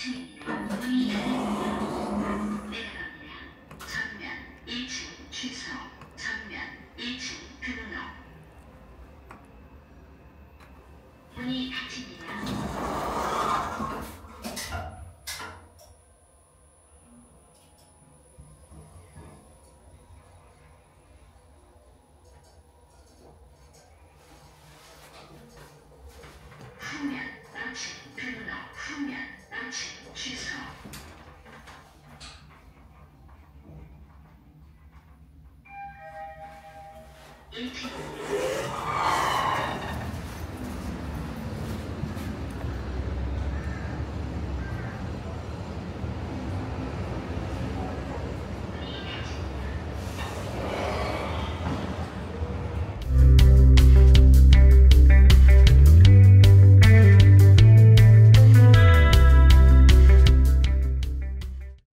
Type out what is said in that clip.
2층입니다. 문이 열립니다. 내려갑니다. 전면 2층 취소. 전면 2층 등록. 문이 닫힙니다. 후면 5층 등록. 후면 5층 취소. 1층